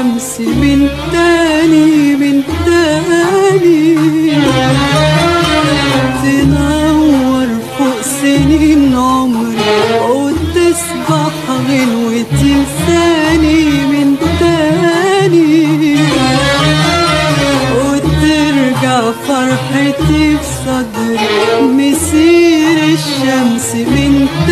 الشمس من تاني من تاني، تنور فوق سنين عمري وتسبح غنوة تنساني من تاني، وترجع فرحتي في صدري مسير الشمس من تاني.